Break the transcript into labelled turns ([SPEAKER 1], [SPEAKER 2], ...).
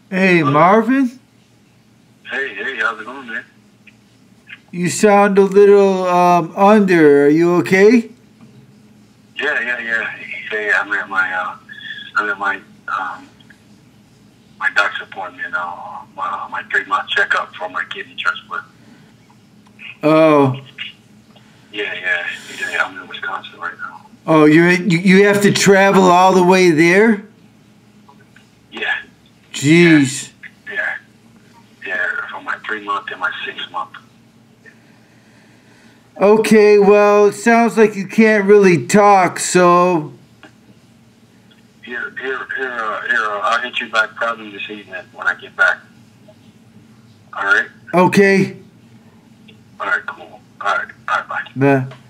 [SPEAKER 1] Hey,
[SPEAKER 2] Hello?
[SPEAKER 1] Marvin,
[SPEAKER 2] Hey, how's it going, man?
[SPEAKER 1] you sound a little under. Are you okay?
[SPEAKER 2] Yeah. Hey, I'm at my doctor's appointment, my 3 month checkup for my kidney transplant.
[SPEAKER 1] Oh,
[SPEAKER 2] Yeah, I'm in Wisconsin right now.
[SPEAKER 1] oh, you have to travel all the way there?
[SPEAKER 2] Yeah, yeah,
[SPEAKER 1] Jeez.
[SPEAKER 2] yeah, yeah, for my 3 month and my 6 month.
[SPEAKER 1] Okay, well, it sounds like you can't really talk, so
[SPEAKER 2] I'll hit you back probably this evening when I get back. All right?
[SPEAKER 1] okay.
[SPEAKER 2] All right, cool. All right, bye.
[SPEAKER 1] Bye.